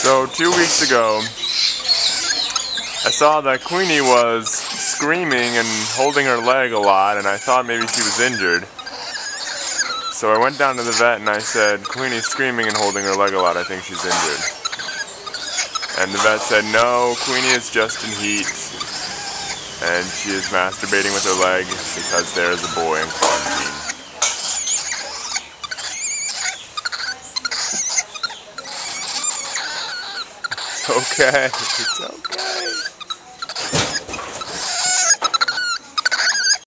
So 2 weeks ago, I saw that Queenie was screaming and holding her leg a lot, and I thought maybe she was injured. So I went down to the vet and I said, Queenie's screaming and holding her leg a lot, I think she's injured. And the vet said, no, Queenie is just in heat, and she is masturbating with her leg because there is a boy in quarantine. It's okay, it's okay.